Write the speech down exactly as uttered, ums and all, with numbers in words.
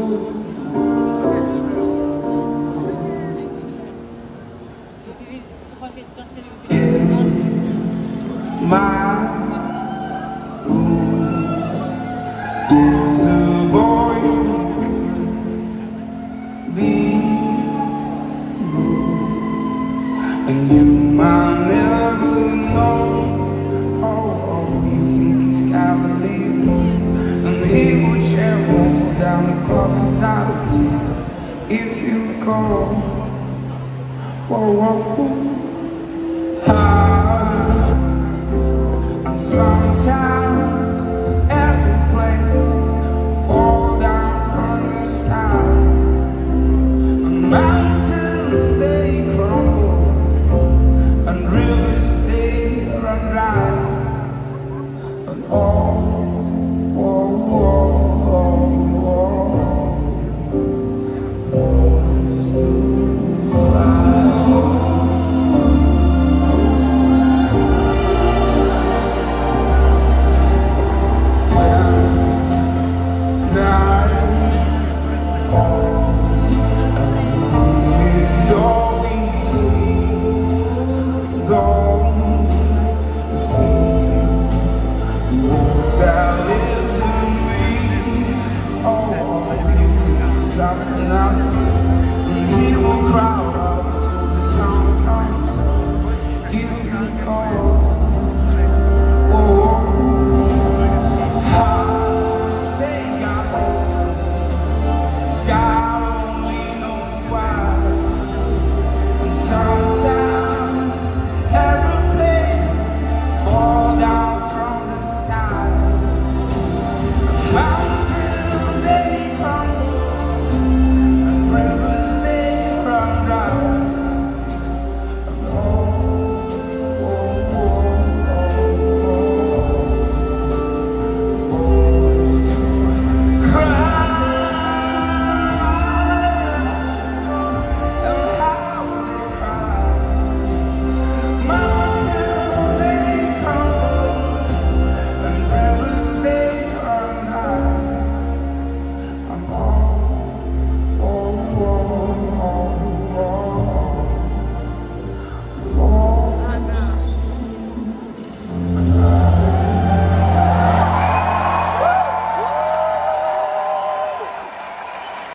My room is a boy who could be blue, and you might never know. Oh, oh, you think he's cavalier, and he would share more down the crocodile tear if you go. Whoa, whoa, whoa. Sometimes every place fall down from the sky, and mountains they crumble, and rivers they run dry, and all, oh, oh, oh, oh, boys do fly. I'm all